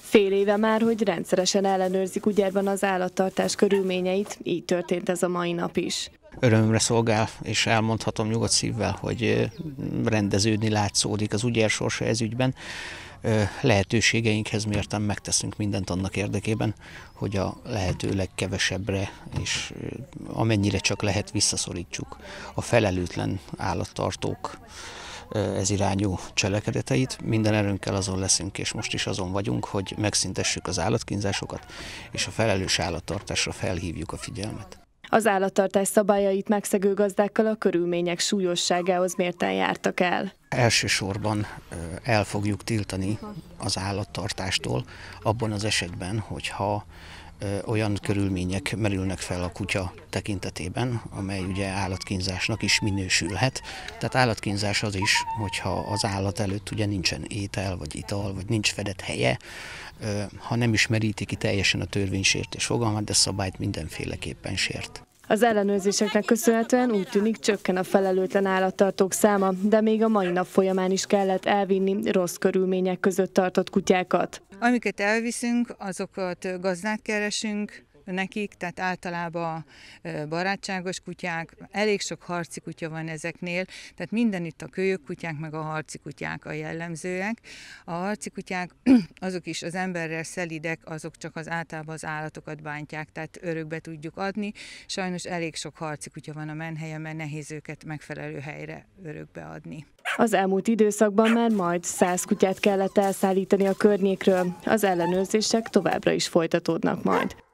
Fél éve már, hogy rendszeresen ellenőrzik Ugyerban az állattartás körülményeit, így történt ez a mai nap is. Örömömre szolgál, és elmondhatom nyugodt szívvel, hogy rendeződni látszódik az Ugyer sorsa ez ügyben. Lehetőségeinkhez mérten megteszünk mindent annak érdekében, hogy a lehető legkevesebbre és amennyire csak lehet visszaszorítsuk a felelőtlen állattartók ez irányú cselekedeteit. Minden erőnkkel azon leszünk, és most is azon vagyunk, hogy megszüntessük az állatkínzásokat, és a felelős állattartásra felhívjuk a figyelmet. Az állattartás szabályait megszegő gazdákkal a körülmények súlyosságához mérten jártak el. Elsősorban el fogjuk tiltani az állattartástól abban az esetben, hogyha olyan körülmények merülnek fel a kutya tekintetében, amely ugye állatkínzásnak is minősülhet. Tehát állatkínzás az is, hogyha az állat előtt ugye nincsen étel, vagy ital, vagy nincs fedett helye, ha nem is meríti ki teljesen a törvénysértés fogalmát, de szabályt mindenféleképpen sért. Az ellenőrzéseknek köszönhetően úgy tűnik, csökken a felelőtlen állattartók száma, de még a mai nap folyamán is kellett elvinni rossz körülmények között tartott kutyákat. Amiket elviszünk, azokat gazdát keresünk nekik, tehát általában barátságos kutyák, elég sok harci kutya van ezeknél, tehát mindenütt a kölyökkutyák meg a harci kutyák a jellemzőek. A harci kutyák azok is az emberrel szelidek, azok csak általában az állatokat bántják, tehát örökbe tudjuk adni. Sajnos elég sok harci kutya van a menhelyen, mert nehéz őket megfelelő helyre örökbe adni. Az elmúlt időszakban már majd 100 kutyát kellett elszállítani a környékről, az ellenőrzések továbbra is folytatódnak majd.